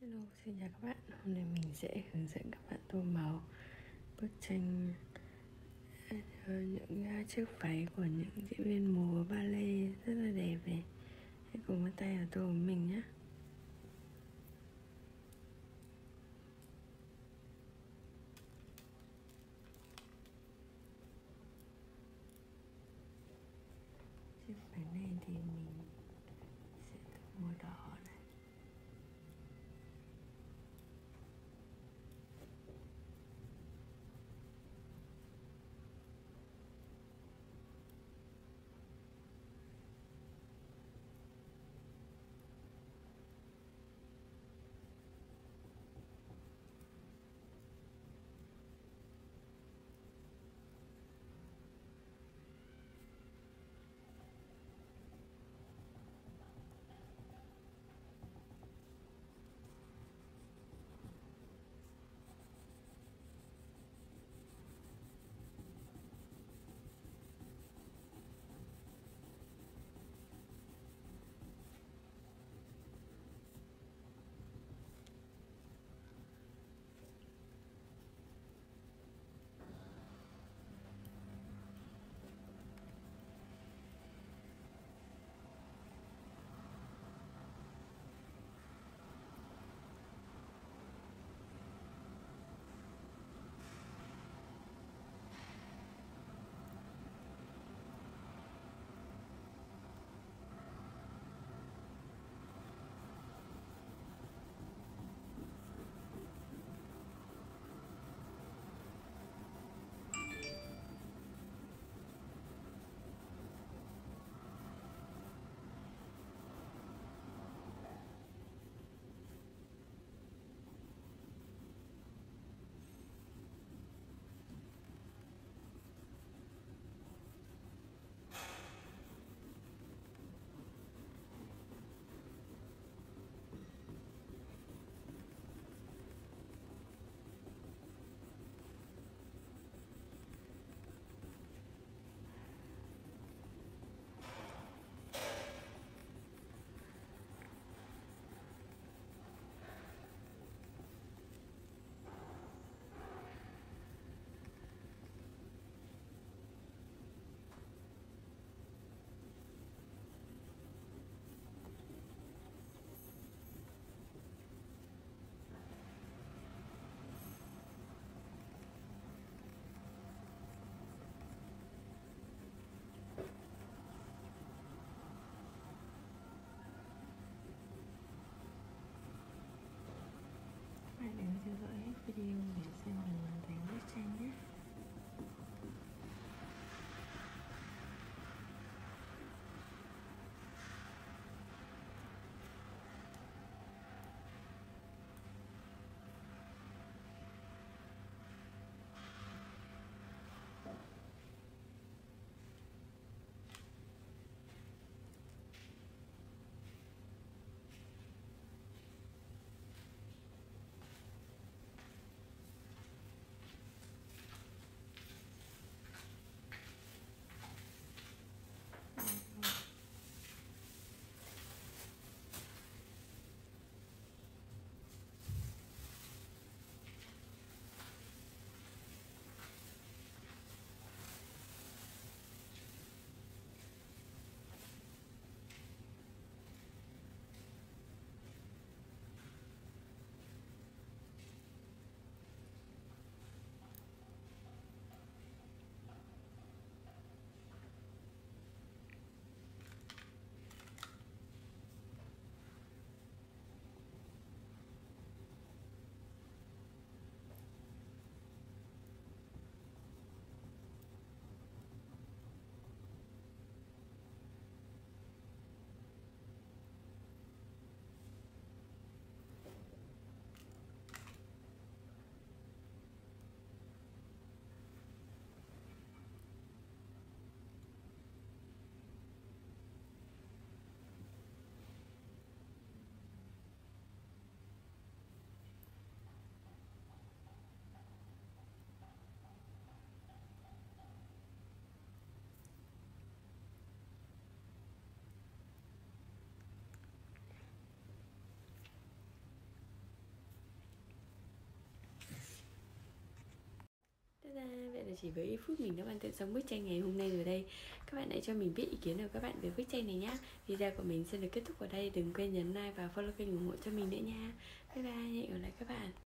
Hello, xin chào các bạn. Hôm nay mình sẽ hướng dẫn các bạn tô màu bức tranh những chiếc váy của những diễn viên múa ballet rất là đẹp này. Hãy cùng bắt tay vào tô với mình nhé. Chiếc váy này thì mình sẽ tô màu đỏ này. Các bạn đừng theo dõi hết video để xem mình hoàn thành bức tranh nhé. và chỉ với ít phút mình đã hoàn thiện xong bức tranh ngày hôm nay rồi đây. Các bạn hãy cho mình biết ý kiến của các bạn về bức tranh này nhé. Video của mình sẽ được kết thúc ở đây. Đừng quên nhấn like và follow kênh ủng hộ cho mình nữa nha. Bye bye, hẹn gặp lại các bạn.